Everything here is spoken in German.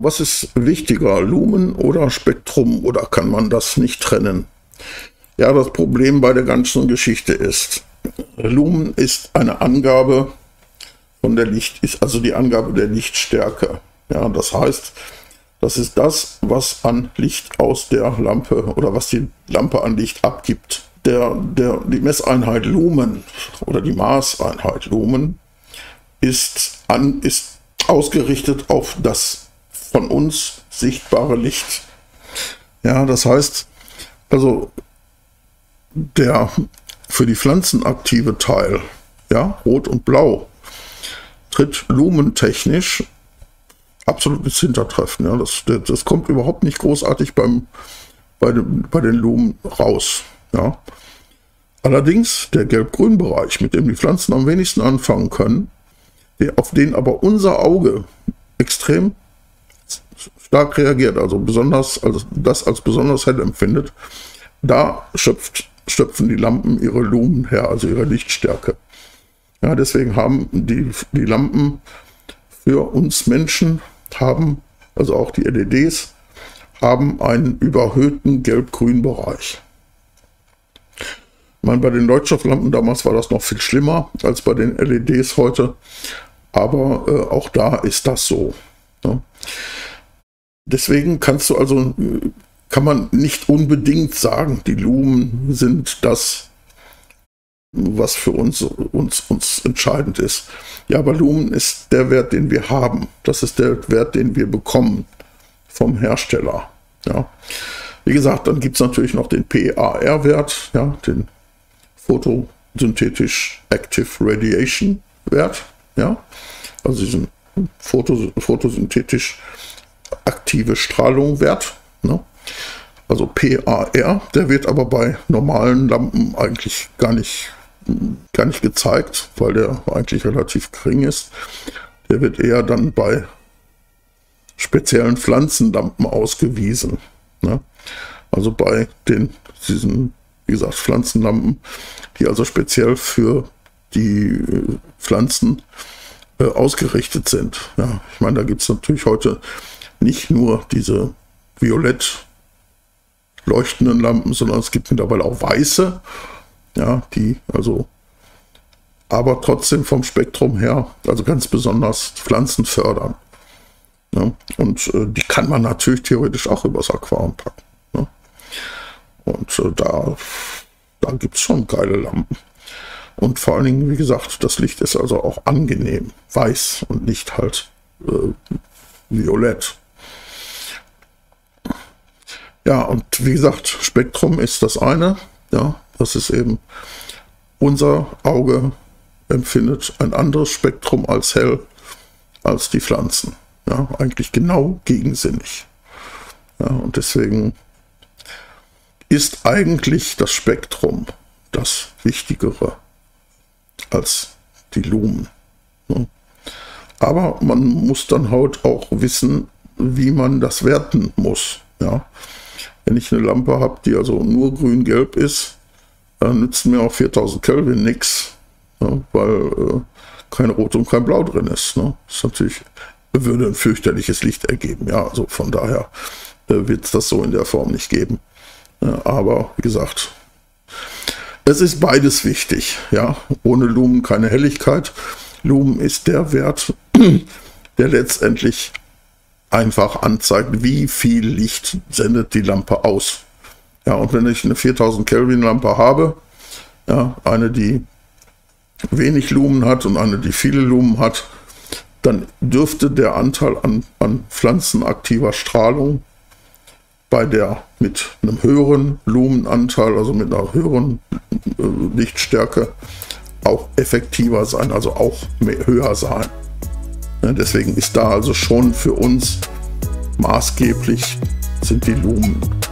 Was ist wichtiger, Lumen oder Spektrum, oder kann man das nicht trennen? Ja, das Problem bei der ganzen Geschichte ist, Lumen ist eine Angabe von der ist also die Angabe der Lichtstärke. Ja, das heißt, das ist das, was an Licht aus der Lampe oder was die Lampe an Licht abgibt. Die Messeinheit Lumen oder die Maßeinheit Lumen ist ausgerichtet auf das von uns sichtbare Licht. Ja, das heißt, also der für die Pflanzen aktive Teil, ja, rot und blau, tritt lumentechnisch absolut ins Hintertreffen. Ja, das kommt überhaupt nicht großartig bei den Lumen raus. Ja. Allerdings der Gelb-Grün-Bereich, mit dem die Pflanzen am wenigsten anfangen können, auf den aber unser Auge extrem stark reagiert, also das als besonders hell empfindet, da schöpfen die Lampen ihre Lumen her, also ihre Lichtstärke. Ja, deswegen haben die Lampen für uns Menschen, also auch die LEDs, haben einen überhöhten Gelb-Grün-Bereich. Ich meine, bei den Leuchtstofflampen damals war das noch viel schlimmer als bei den LEDs heute, aber auch da ist das so. Ja. Deswegen kann man nicht unbedingt sagen, die Lumen sind das, was für uns entscheidend ist. Ja, aber Lumen ist der Wert, den wir haben. Das ist der Wert, den wir bekommen vom Hersteller. Ja. Wie gesagt, dann gibt es natürlich noch den PAR-Wert, ja, den Photosynthetisch Active Radiation Wert, ja, also diesen photosynthetisch aktive Strahlung Wert, ne? Also PAR, der wird aber bei normalen Lampen eigentlich gar nicht gezeigt, weil der eigentlich relativ gering ist. Der wird eher dann bei speziellen Pflanzenlampen ausgewiesen, ne? Also bei diesen, wie gesagt, Pflanzenlampen, die also speziell für die Pflanzen ausgerichtet sind. Ja, ich meine, da gibt es natürlich heute nicht nur diese violett leuchtenden Lampen, sondern es gibt mittlerweile auch weiße, ja, die also aber trotzdem vom Spektrum her, also ganz besonders Pflanzen fördern. Ja, und die kann man natürlich theoretisch auch übers Aquarium packen. Ja. Und da gibt es schon geile Lampen. Und vor allen Dingen, wie gesagt, das Licht ist also auch angenehm, weiß und nicht halt violett. Ja, und wie gesagt, Spektrum ist das eine. Ja, das ist eben, unser Auge empfindet ein anderes Spektrum als hell als die Pflanzen. Ja, eigentlich genau gegensinnig. Ja, und deswegen ist eigentlich das Spektrum das Wichtigere als die Lumen. Ja. Aber man muss dann halt auch wissen, wie man das werten muss. Ja. Wenn ich eine Lampe habe, die also nur grün-gelb ist, dann nützt mir auch 4000 Kelvin nichts, ja, weil kein Rot und kein Blau drin ist. Ne. Das würde ein fürchterliches Licht ergeben. Ja, also von daher wird es das so in der Form nicht geben. Ja, aber wie gesagt, es ist beides wichtig. Ja, ohne Lumen keine Helligkeit. Lumen ist der Wert, der letztendlich einfach anzeigt, wie viel Licht sendet die Lampe aus. Ja, und wenn ich eine 4000 Kelvin Lampe habe, ja, eine, die wenig Lumen hat und eine, die viele Lumen hat, dann dürfte der Anteil an pflanzenaktiver Strahlung bei der mit einem höheren Lumenanteil, also mit einer höheren Lichtstärke, auch effektiver sein, also auch höher sein. Ja, deswegen ist da also schon für uns maßgeblich sind die Lumen.